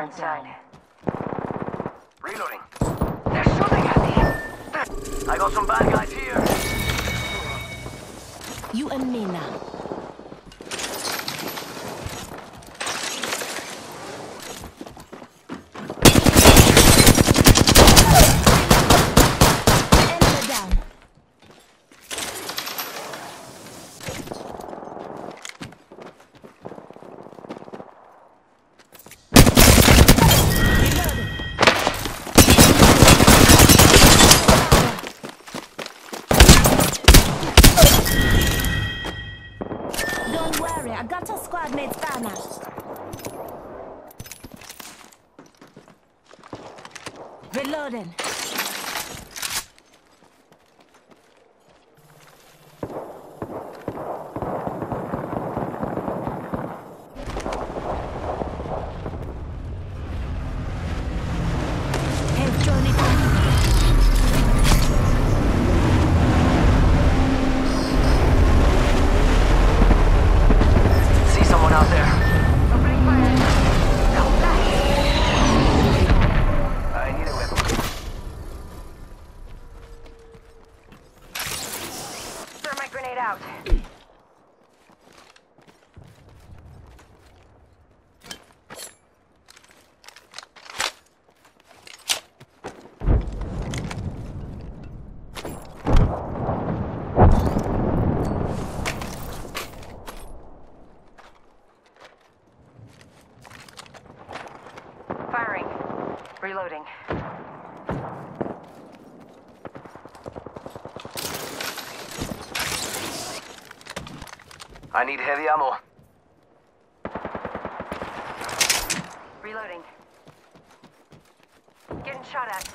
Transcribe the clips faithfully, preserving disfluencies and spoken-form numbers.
inside. Reloading. They're shooting at me. I got some bad guys here. You and me now. Enemy down. Don't worry, I got a squad mate's banner. Reloading. Here's Johnny. See someone out there. Opening fire. No, nice. I need a weapon. Thermite grenade out. Firing. Reloading. I need heavy ammo. Reloading. Getting shot at.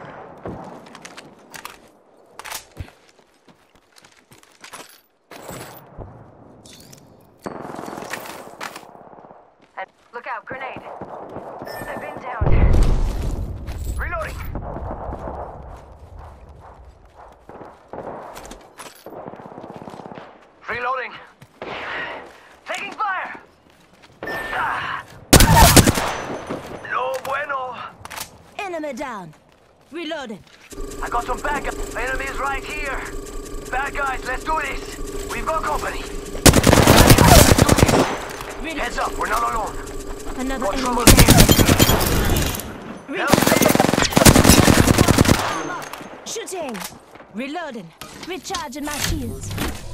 And look out, grenade. I've been down. Reloading. Reloading. Taking fire. Ah. No bueno. Enemy down. Reloading. I got some backup. Enemies right here. Bad guys, let's do this. We've got company. Reload. Heads up, we're not alone. Another Got enemy trouble down. here. Help me. Shooting. Reloading. Recharging my shields.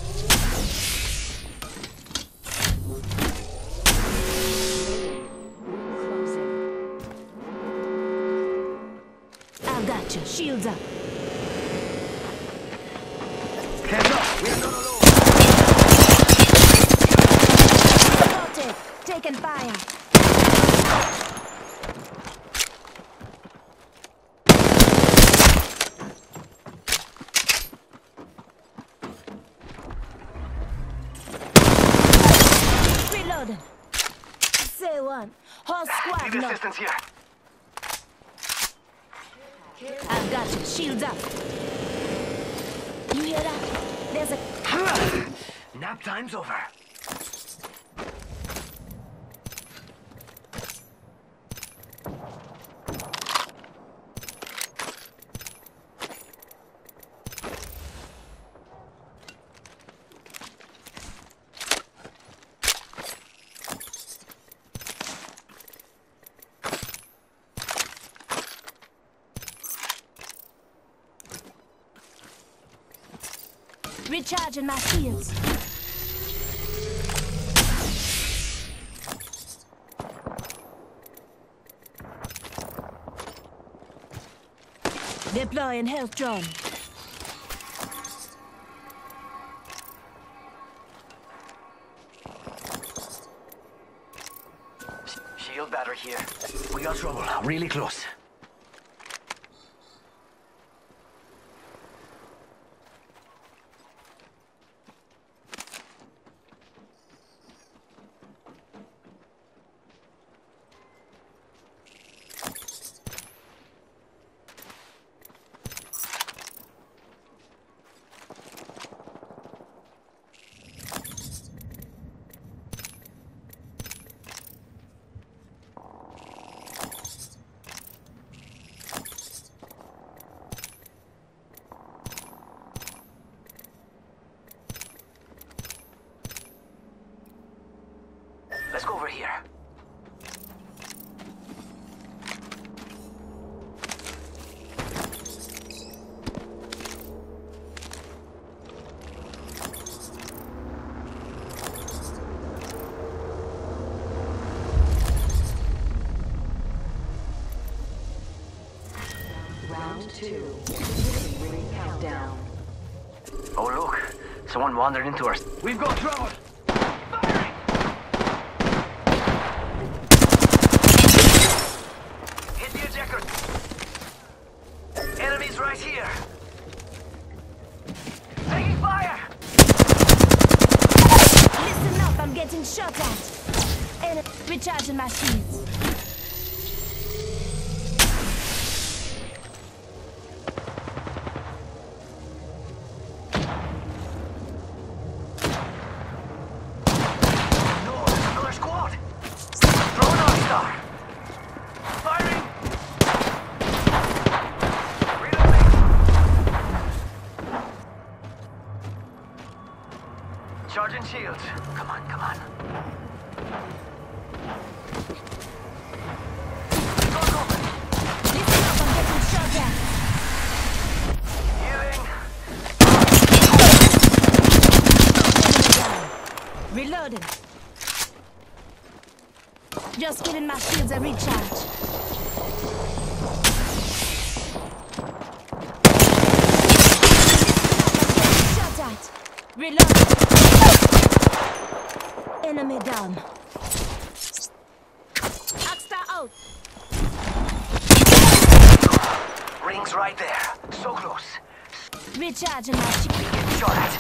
I've got you. Shields up. Heads up, we're not alone. Spotted. Taking fire. Reloading. Say one. Whole squad Need no. assistance here. I've got you. Shields up. You hear that? There's a... Nap time's over. Recharging my shields. Deploying health drone. Shield battery here. We got trouble. Really close. Let's go over here. Round two. Ring countdown. Oh, look. Someone wandered into our... We've got trouble! Firing! Hit the ejector! Enemies right here! Taking fire! Listen up, I'm getting shot at. And recharging my shields. Charging shields. Come on, come on. Go, go. Listen up, I'm getting shot at. Healing. Reloading. Just giving my shields a recharge. Shot at. Reloading. Enemy down. Axstar out. Rings right there. So close. Recharging my shield. Getting shot at.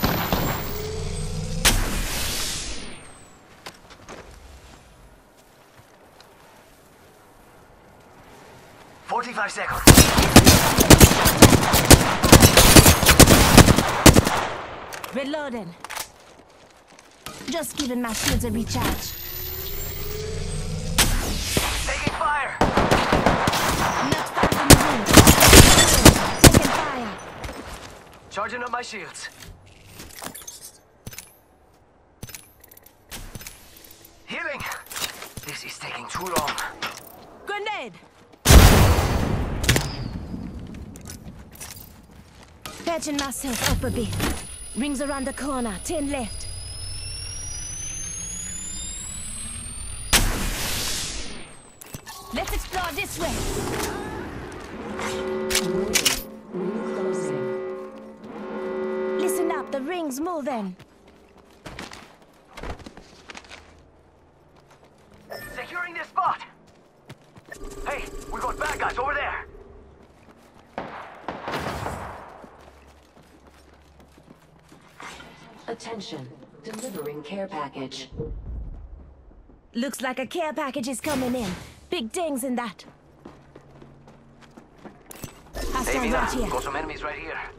Forty-five seconds. Reloading. Just giving my shields a recharge. Taking fire. Not far from the room. Taking fire. Charging up my shields. Healing. This is taking too long. Grenade. Patching myself up a bit. Rings around the corner. Ten left. Let's explore this way. Ring closing. Listen up, the ring's moving. Securing this spot. Hey, we got bad guys over there. Attention. Delivering care package. Looks like a care package is coming in. Big dings in that. Hey, Hostile Mina, right here. got some enemies right here.